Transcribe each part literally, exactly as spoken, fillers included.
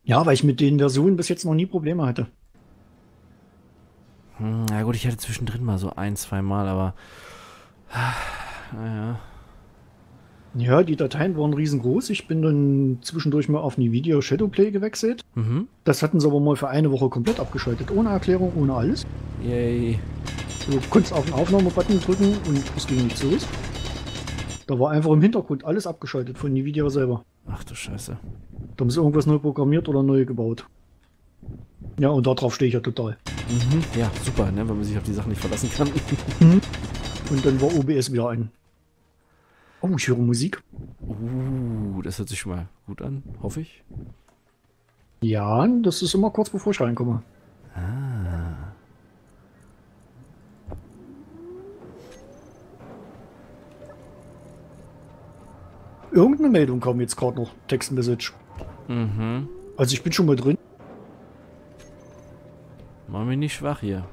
Ja, weil ich mit den Versionen bis jetzt noch nie Probleme hatte. Hm, na gut, ich hatte zwischendrin mal so ein, zwei Mal, aber naja. Ja, die Dateien waren riesengroß. Ich bin dann zwischendurch mal auf Nvidia Shadowplay gewechselt. Mhm. Das hatten sie aber mal für eine Woche komplett abgeschaltet. Ohne Erklärung, ohne alles. Yay. Du konntest auf den Aufnahmebutton drücken und es ging nichts los. Da war einfach im Hintergrund alles abgeschaltet von Nvidia selber. Ach du Scheiße. Da haben sie irgendwas neu programmiert oder neu gebaut. Ja, und darauf stehe ich ja total. Mhm. Ja, super, ne, wenn man sich auf die Sachen nicht verlassen kann. Mhm. Und dann war O B S wieder ein. Oh, ich höre Musik. Uh, das hört sich schon mal gut an, hoffe ich. Ja, das ist immer kurz bevor ich reinkomme. Irgendeine Meldung kam jetzt gerade noch. Textmessage. Mhm. Also ich bin schon mal drin. Mach mich nicht schwach hier.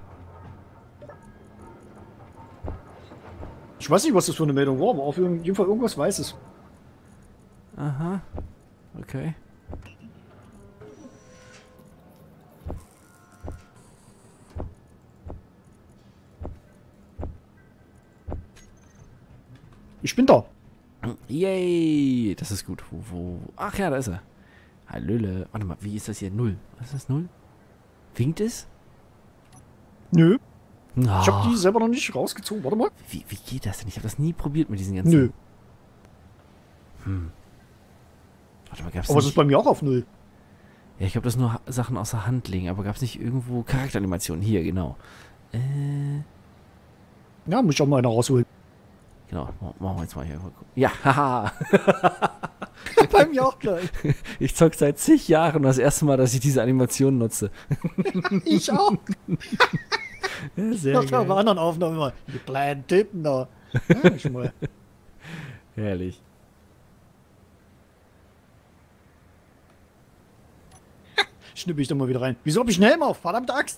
Ich weiß nicht, was das für eine Meldung war, aber auf jeden Fall irgendwas Weißes. Aha. Okay. Ich bin da. Yay! Das ist gut. Wo, wo? Ach ja, da ist er. Hallöle. Warte mal, wie ist das hier? Null. Was ist das? Null? Winkt es? Nö. Ich habe die Ach, selber noch nicht rausgezogen. Warte mal. wie, wie geht das denn? Ich habe das nie probiert mit diesen Nö. ganzen. Warte mal, gab's Aber es ist nicht. bei mir auch auf Null. Ja, ich glaube, das nur Ha- Sachen außer Hand legen, aber gab's nicht irgendwo Charakteranimationen? Hier, genau. Äh, Ja, muss ich auch mal eine rausholen. genau. Ma- Machen wir jetzt mal hier. Ja, haha. Bei mir auch gleich. Ich zock seit zig Jahren das erste Mal, dass ich diese Animation nutze. Ich auch. Ja, sehr Nach der geil. anderen Aufnahme immer. Die kleinen Tippen da. Ja, schon mal. Herrlich. Schnippe ich da mal wieder rein. Wieso hab ich einen Helm auf? Verdammte Axt.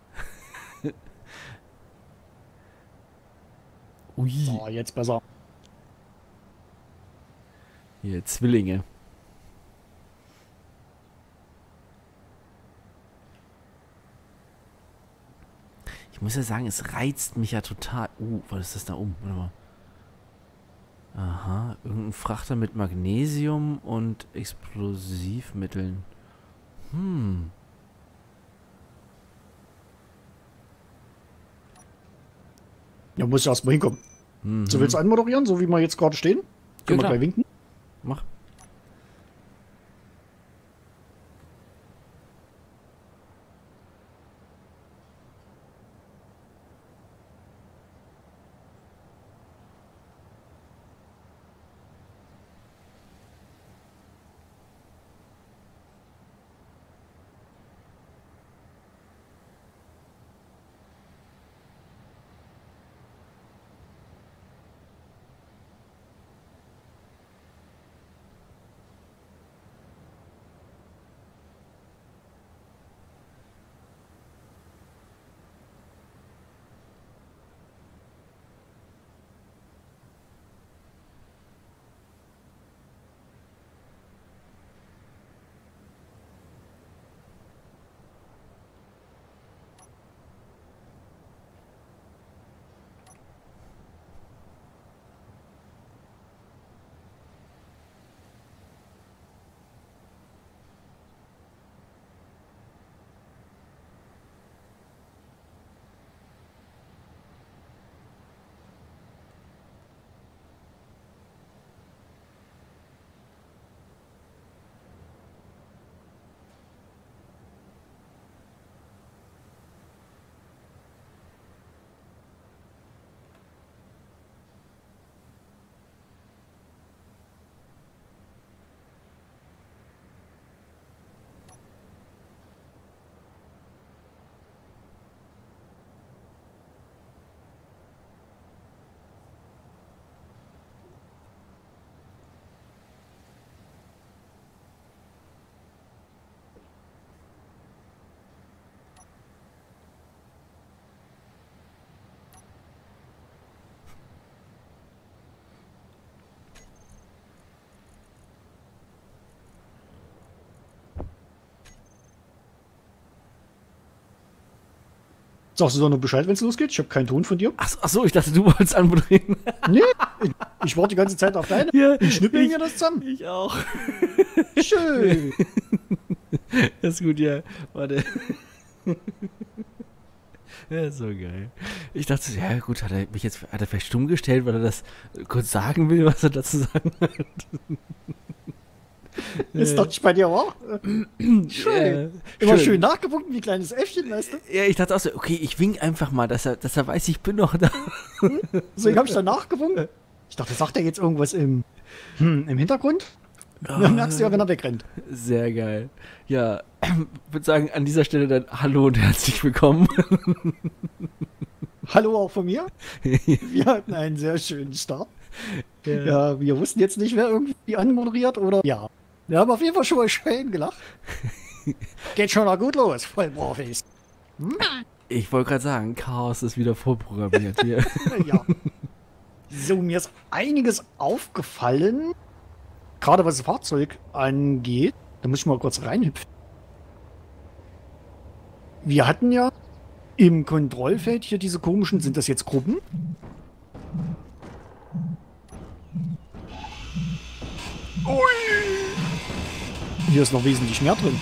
Ui. So, jetzt besser. Hier, Zwillinge. Ich muss ja sagen, es reizt mich ja total. Uh, was ist das da oben? Warte mal. Aha, irgendein Frachter mit Magnesium und Explosivmitteln. Hm. Ja, muss ich erst mal hinkommen. So, willst Mhm. du anmoderieren, so wie wir jetzt gerade stehen? Ja, Können wir klar. gleich winken? Mach. Sagst du doch noch Bescheid, wenn es losgeht? Ich habe keinen Ton von dir. Ach, so- ach so, ich dachte, du wolltest anbringen. Nee, ich, ich warte die ganze Zeit auf deine. Ja, Ich schnippel ich- mir das zusammen. Ich auch. Schön. Das ist gut, ja. Warte. Ja, ist so geil. Ich dachte, so, ja gut, hat er mich jetzt hat er vielleicht stumm gestellt, weil er das kurz sagen will, was er dazu sagen hat. Ist doch nicht bei dir auch? Schön. Ja, Immer schön nachgewunken, wie kleines Äffchen, weißt du? Ja, ich dachte auch so, okay, ich wink einfach mal, dass er, dass er weiß, ich bin noch da. Deswegen habe ich dann nachgewunken. Ich dachte, sagt er jetzt irgendwas im, hm, im Hintergrund? Dann merkst du ja, wenn er wegrennt. Sehr geil. Ja, würde sagen, an dieser Stelle dann Hallo und herzlich willkommen. Hallo auch von mir. Wir hatten einen sehr schönen Start. Ja. Ja, wir wussten jetzt nicht, wer irgendwie anmoderiert oder. Ja. Wir haben auf jeden Fall schon mal schön gelacht. Geht schon mal gut los, voll Profis. Ich wollte gerade sagen, Chaos ist wieder vorprogrammiert hier. Ja. So, mir ist einiges aufgefallen. Gerade was das Fahrzeug angeht. Da muss ich mal kurz reinhüpfen. Wir hatten ja im Kontrollfeld hier diese komischen, sind das jetzt Gruppen? Ui. Hier ist noch wesentlich mehr drin.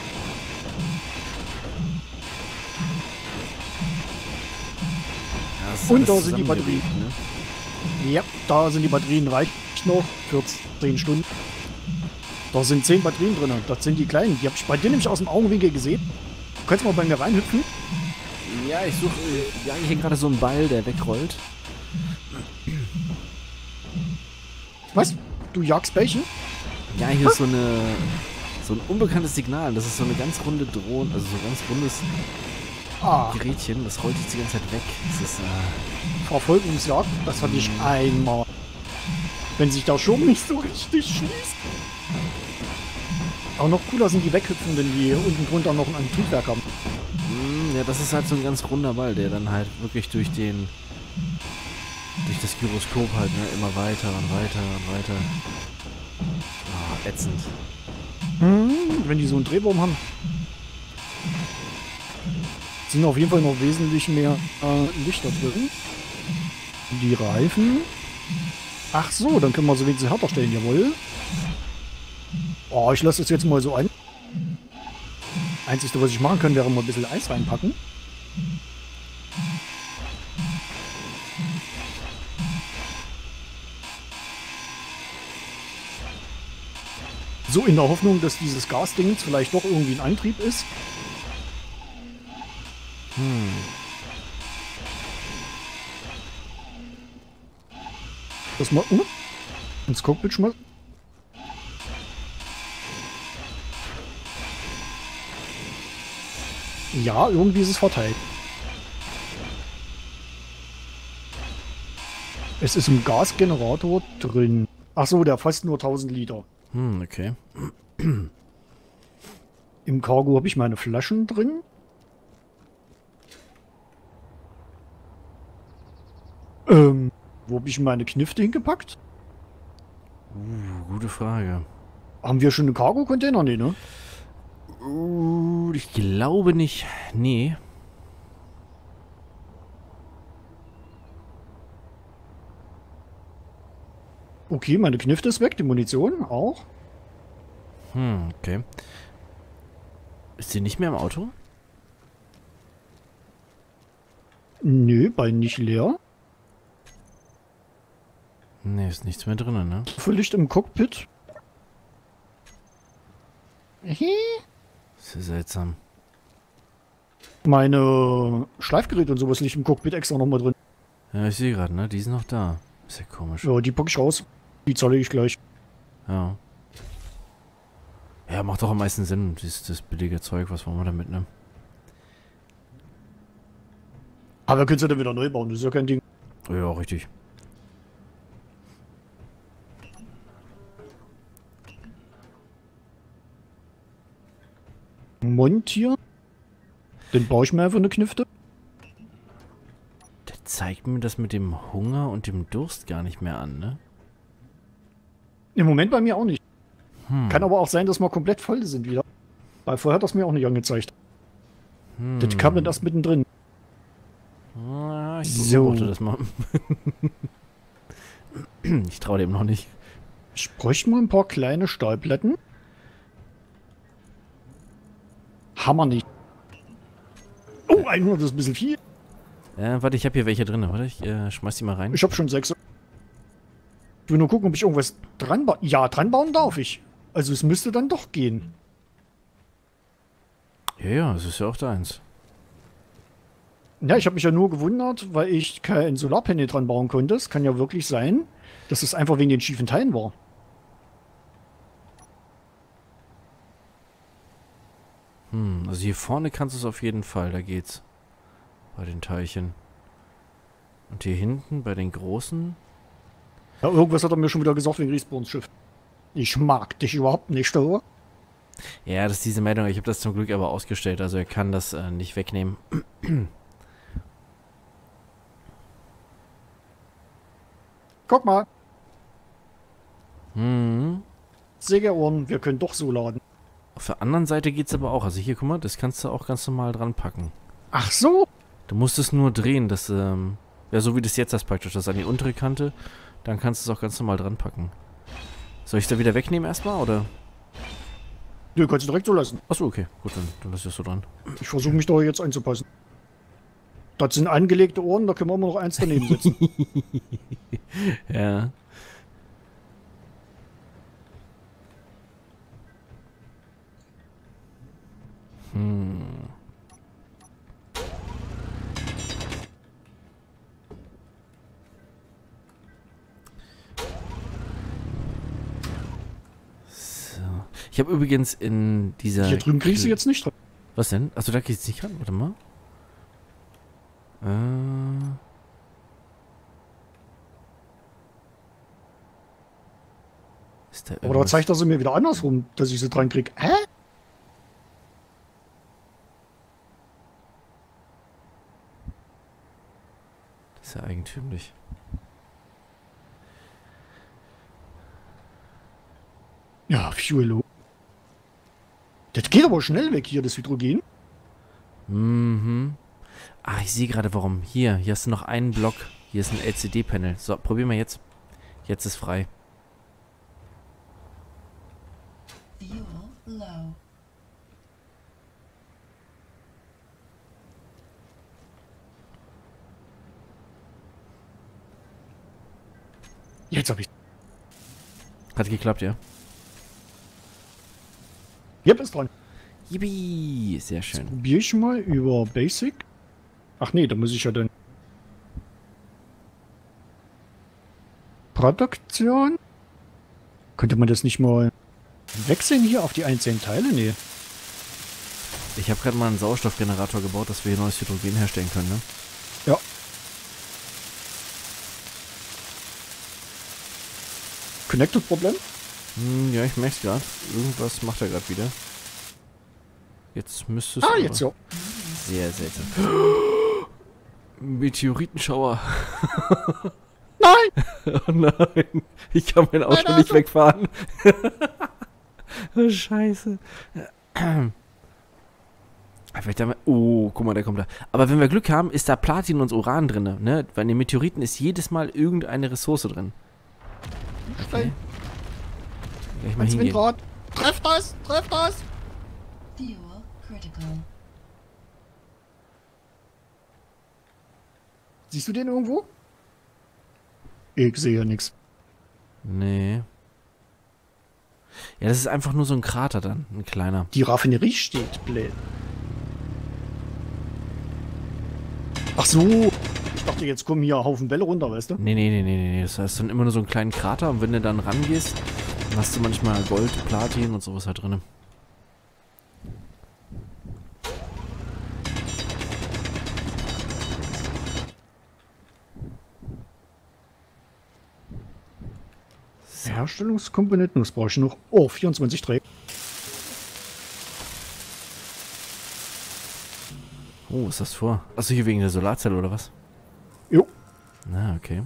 Ja, das ist Und alles da sind die zusammengelegt, Batterien. Ne? Ja, da sind die Batterien, reicht noch für zehn Stunden. Da sind zehn Batterien drin. Das sind die kleinen. Die habe ich bei dir nämlich aus dem Augenwinkel gesehen. Du kannst mal bei mir reinhüpfen. Ja, ich suche äh, ja, hier gerade so einen Ball, der wegrollt. Was? Du jagst Bällchen? Ja, hier ist so eine so ein unbekanntes Signal. Das ist so eine ganz runde Drohne, also so ein ganz rundes Ah, Gerätchen. Das rollt jetzt die ganze Zeit weg. Das ist äh, Verfolgungsjagd. Das hatte ich einmal. Wenn sich der Schirm nicht so richtig schließt. Auch noch cooler sind die Weghüpfenden, die unten drunter noch ein Triebwerk haben. mh, ja, das ist halt so ein ganz runder Ball, der dann halt wirklich durch den durch das Gyroskop halt ne, immer weiter und weiter und weiter. Ah, ätzend. Hm, wenn die so einen Drehbaum haben. Sind auf jeden Fall noch wesentlich mehr äh, Lichter drin. Die Reifen. Ach so, dann können wir so wenigstens härter stellen, jawohl. Oh, ich lasse das jetzt mal so an. Einzige, was ich machen kann, wäre mal ein bisschen Eis reinpacken. So in der Hoffnung, dass dieses Gasding vielleicht doch irgendwie ein Antrieb ist. Hm. Das mal uh, ins Cockpit schmeißen. Ja, irgendwie ist es verteilt. Es ist ein Gasgenerator drin. Ach so, der fasst nur tausend Liter. Hm, okay. Im Cargo habe ich meine Flaschen drin. Ähm, wo habe ich meine Knifte hingepackt? Uh, gute Frage. Haben wir schon einen Cargo-Container? Nee, ne? Uh, ich glaube nicht. Nee. Okay, meine Knifte ist weg, die Munition auch. Hm, okay. Ist sie nicht mehr im Auto? Nö, bei nicht leer. Nee, ist nichts mehr drin, ne? Licht im Cockpit. Sehr seltsam. Meine Schleifgeräte und sowas liegt im Cockpit extra nochmal drin. Ja, ich sehe gerade, ne? Die sind noch da. Ist ja komisch. Ja, die packe ich raus. Die zahle ich gleich. Ja. Ja, macht doch am meisten Sinn, dieses das billige Zeug, was wollen wir damit, ne? Aber wir können es ja dann wieder neu bauen, das ist ja kein Ding. Ja, richtig. Montieren. Dann baue ich mir einfach eine Knifte. Der zeigt mir das mit dem Hunger und dem Durst gar nicht mehr an, ne? Im Moment bei mir auch nicht. Hm. Kann aber auch sein, dass wir komplett voll sind wieder. Weil vorher hat das mir auch nicht angezeigt. Hm. Das kam dann erst mittendrin. Ah, ich So. beobachte das mal. Ich traue dem noch nicht. Ich bräuchte mal ein paar kleine Stahlplatten. Hammer nicht. Oh, hundert ist ein bisschen viel. Äh, warte, ich habe hier welche drin. Warte, ich äh, schmeiß die mal rein. Ich habe schon sechs. Ich will nur gucken, ob ich irgendwas dran bauen. Ja, dran bauen darf ich. Also es müsste dann doch gehen. Ja, ja, das ist ja auch deins. Ja, ich habe mich ja nur gewundert, weil ich kein Solarpanel dran bauen konnte. Es kann ja wirklich sein, dass es einfach wegen den schiefen Teilen war. Hm, also hier vorne kannst du es auf jeden Fall. Da geht's. Bei den Teilchen. Und hier hinten bei den großen. Ja, irgendwas hat er mir schon wieder gesagt wegen Respawns Schiff. Ich mag dich überhaupt nicht, oder? Ja, das ist diese Meldung. Ich habe das zum Glück aber ausgestellt. Also er kann das äh, nicht wegnehmen. Guck mal, Hm. Sägeohren, wir können doch so laden. Auf der anderen Seite geht's aber auch. Also hier, guck mal, das kannst du auch ganz normal dran packen. Ach so? Du musst es nur drehen, das, ähm, ja, so wie das jetzt hast praktisch, das an die untere Kante, dann kannst du es auch ganz normal dran packen. Soll ich es da wieder wegnehmen erstmal, oder? Nö, kannst du direkt so lassen. Achso, okay, gut, dann, dann lass ich das so dran. Ich versuche mich da jetzt anzupassen. Das sind angelegte Ohren, da können wir immer noch eins daneben setzen. Ja. Hm. So. Ich habe übrigens in dieser... Hier drüben kriegst du Kl- jetzt nicht dran. Was denn? Achso, da geht's nicht ran. Warte mal. Äh... Ist da Aber da irgendwas- zeigt er sie mir wieder andersrum, dass ich sie dran krieg. Hä? Das ist ja eigentümlich. Ja, Fuelo. Das geht aber schnell weg hier, das Hydrogen. Mhm. Ah, ich sehe gerade warum. Hier, hier hast du noch einen Block. Hier ist ein L C D-Panel. So, probier mal jetzt. Jetzt ist frei. Fuel low. Jetzt hab ich. Hat geklappt, ja? Yep, ist dran. Yippie, sehr schön. Probiere ich mal über Basic. Ach nee, da muss ich ja dann. Produktion. Könnte man das nicht mal wechseln hier auf die einzelnen Teile? Nee. Ich habe gerade mal einen Sauerstoffgenerator gebaut, dass wir hier neues Hydrogen herstellen können, ne? Ja. Connected-Problem? Hm, ja, ich merk's gerade. Irgendwas macht er gerade wieder. Jetzt müsste es... Ah, aber- jetzt ja. Sehr seltsam. Meteoritenschauer. Nein! Oh nein. Ich kann mein Auto Nein, nicht Auto. wegfahren. Oh, Scheiße. Vielleicht haben wir, oh, guck mal, der kommt da. Aber wenn wir Glück haben, ist da Platin und Uran drin, ne? Weil in den Meteoriten ist jedes Mal irgendeine Ressource drin. Okay. Gleich mal Ans hingehen. Windrad. Treff das! Treff das! Fuel critical. Siehst du den irgendwo? Ich sehe nichts. Nee. Ja, das ist einfach nur so ein Krater dann, ein kleiner. Die Raffinerie steht, blöd. Ach so. Ich dachte, jetzt kommen hier Haufen Bälle runter, weißt du? Nee, nee, nee, nee, nee. Das heißt dann immer nur so einen kleinen Krater und wenn du dann rangehst, dann hast du manchmal Gold, Platin und sowas halt drin. Herstellungskomponenten, das brauche ich noch. Oh, vierundzwanzig Träger. Oh, was ist das vor? Achso, hier wegen der Solarzelle oder was? Jo. Na, okay.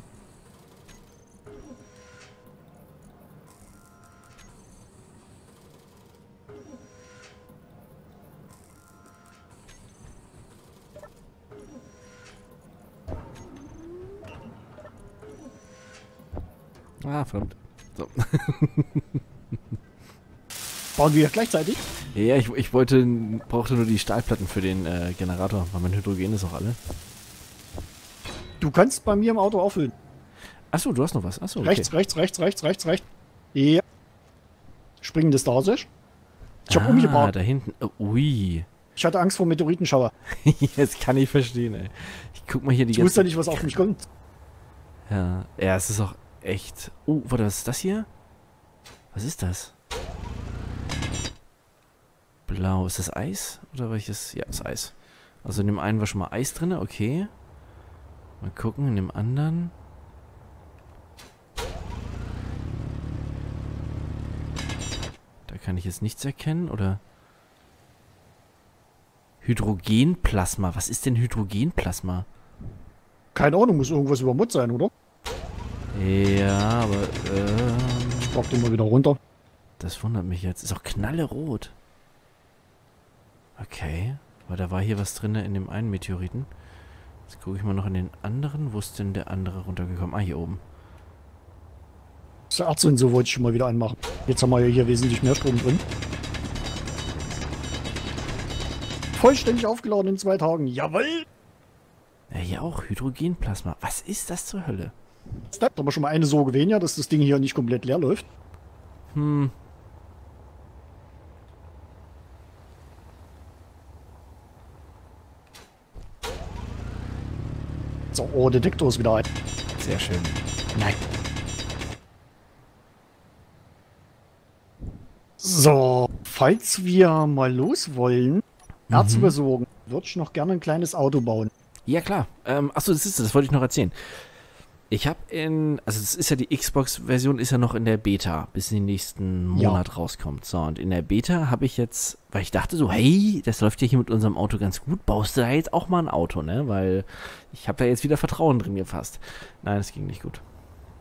Ah, verdammt. So. Bauen wir gleichzeitig? Ja, ich, ich wollte, brauchte nur die Stahlplatten für den äh, Generator, weil mein Hydrogen ist auch alle. Du kannst bei mir im Auto auffüllen. Achso, du hast noch was. Achso, okay. Rechts, rechts, rechts, rechts, rechts, rechts. Ja. Springendes Stasisch. Ich hab ah, umgebaut. da hinten. Oh, ui. Ich hatte Angst vor Meteoritenschauer. Jetzt kann ich verstehen, ey. Ich guck mal hier die Ich wusste ja nicht, was auf mich kommt. Ja, ja, es ist auch echt... Oh, warte, was ist das hier? Was ist das? Blau. Ist das Eis? Oder welches? Ja, ist Eis. Also in dem einen war schon mal Eis drin, okay. Mal gucken, in dem anderen... Da kann ich jetzt nichts erkennen, oder... Hydrogenplasma. Was ist denn Hydrogenplasma? Keine Ahnung, muss irgendwas über Mut sein, oder? Ja, aber... Ähm, Ich pack den mal wieder runter. das wundert mich jetzt. Ist auch knallerot. Okay. Aber da war hier was drin in dem einen Meteoriten. Jetzt gucke ich mal noch in den anderen. Wo ist denn der andere runtergekommen? Ah, hier oben. Das Erz und so wollte ich schon mal wieder anmachen. Jetzt haben wir ja hier wesentlich mehr Strom drin. Vollständig aufgeladen in zwei Tagen. Jawohl! Ja, hier auch Hydrogenplasma. Was ist das zur Hölle? Da haben wir schon mal eine Sorge weniger, dass das Ding hier nicht komplett leer läuft. Hm. So, oh, Detektor ist wieder ein. Sehr schön. Nein. So, falls wir mal los wollen, Erz Mhm. besorgen, würde ich noch gerne ein kleines Auto bauen. Ja, klar. Ähm, achso, das ist das. Das wollte ich noch erzählen. Ich habe in, also das ist ja die Xbox-Version, ist ja noch in der Beta, bis in den nächsten Monat rauskommt. So, und in der Beta habe ich jetzt, weil ich dachte so, hey, das läuft ja hier mit unserem Auto ganz gut, baust du da jetzt auch mal ein Auto, ne? Weil ich habe da jetzt wieder Vertrauen drin gefasst. Nein, das ging nicht gut.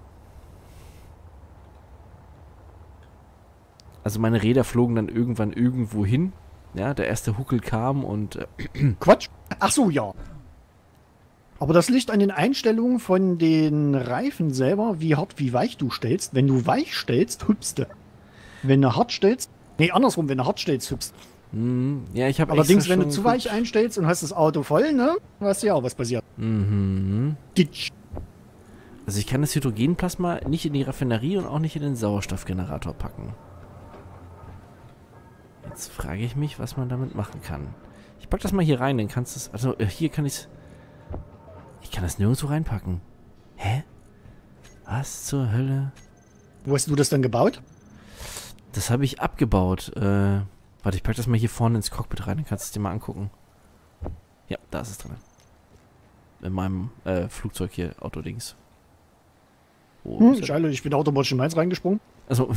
Also meine Räder flogen dann irgendwann irgendwo hin. Ja, der erste Huckel kam und äh, Quatsch. Ach so, ja. Aber das liegt an den Einstellungen von den Reifen selber, wie hart, wie weich du stellst. Wenn du weich stellst, hüpfst du. Wenn du hart stellst, nee, andersrum, wenn du hart stellst, hüpfst. mh, ja, ich habe Allerdings, wenn du zu weich einstellst und hast das Auto voll, ne, weißt du ja auch, was passiert. Mhm. Ditsch. Also ich kann das Hydrogenplasma nicht in die Raffinerie und auch nicht in den Sauerstoffgenerator packen. Jetzt frage ich mich, was man damit machen kann. Ich pack das mal hier rein, dann kannst du es... Also äh, hier kann ich es... Ich kann das nirgendwo reinpacken. Hä? Was zur Hölle? Wo hast du das dann gebaut? Das habe ich abgebaut. Äh, warte, ich pack das mal hier vorne ins Cockpit rein, dann kannst du es dir mal angucken. Ja, da ist es drin. In meinem äh, Flugzeug hier, Autodings. Wo Hm, ist er? Scheile, ich bin automatisch in meins reingesprungen. Also,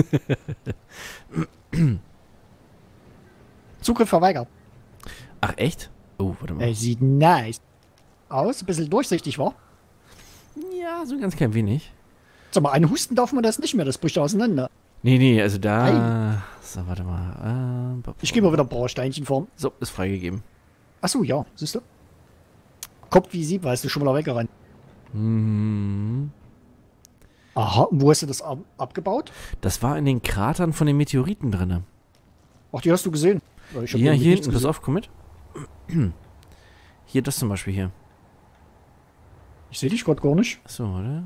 Zugriff verweigert. ach echt? Oh, warte mal. Ey, sieht nice aus. Ein bisschen durchsichtig, war. Ja, so ein ganz klein wenig. Sag mal, einen Husten darf man das nicht mehr, das bricht auseinander. Nee, nee, also da... Nein. So, warte mal. Äh, Ich gebe mal wieder Bauersteinchenform. So, ist freigegeben. Achso, ja, siehst du? Kopf wie Sieb, weißt du, schon mal da weggerannt. Mhm. Aha, und wo hast du das ab abgebaut? Das war in den Kratern von den Meteoriten drinne. Ach, die hast du gesehen. Ich hab Ja, irgendwie hier nichts hinten, pass gesehen. auf, komm mit. Hier, das zum Beispiel hier. Ich sehe dich gerade gar nicht. So, oder?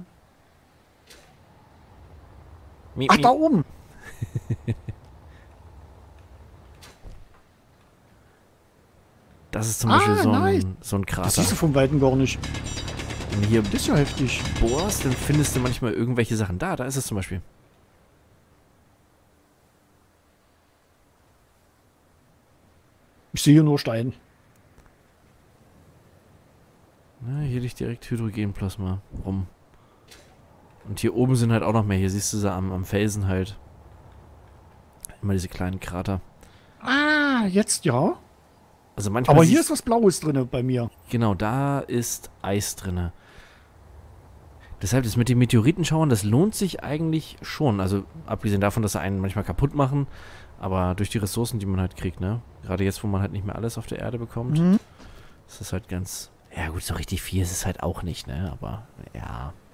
Mi, Ach, mi. da oben. Das ist zum Ah, Beispiel so, nice. ein, so ein Das Krater. siehst du vom Weiten gar nicht. Wenn du hier Das ist ja heftig. bohrst, dann findest du manchmal irgendwelche Sachen. Da, da ist es zum Beispiel. Ich sehe hier nur Stein. Ja, hier liegt direkt Hydrogenplasma rum. Und hier oben sind halt auch noch mehr. Hier siehst du sie am, am Felsen halt. Immer diese kleinen Krater. Ah, jetzt ja. Also manchmal Aber hier siehst- ist was Blaues drin bei mir. Genau, da ist Eis drinne. Deshalb, das mit den Meteoritenschauern, das lohnt sich eigentlich schon. Also, abgesehen davon, dass sie einen manchmal kaputt machen, aber durch die Ressourcen, die man halt kriegt, ne? Gerade jetzt, wo man halt nicht mehr alles auf der Erde bekommt, Mhm. ist das halt ganz... Ja gut, so richtig viel ist es halt auch nicht, ne? Aber, ja...